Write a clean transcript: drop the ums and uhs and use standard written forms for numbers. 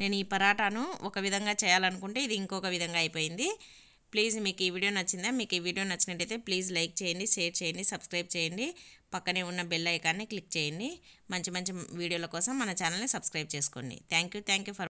నేను ఈ పరాటాను ఒక విధంగా చేయాలనుకుంటే ఇది ఇంకొక విధంగా అయిపోయింది. ప్లీజ్ మీకు ఈ వీడియో నచ్చిందా? మీకు ఈ వీడియో నచ్చినట్టయితే ప్లీజ్ లైక్ చేయండి, షేర్ చేయండి, సబ్స్క్రైబ్ చేయండి. పక్కనే ఉన్న బెల్ ఐకాన్ని క్లిక్ చేయండి. మంచి మంచి వీడియోల కోసం మన ఛానల్ని సబ్స్క్రైబ్ చేసుకోండి. Thank you for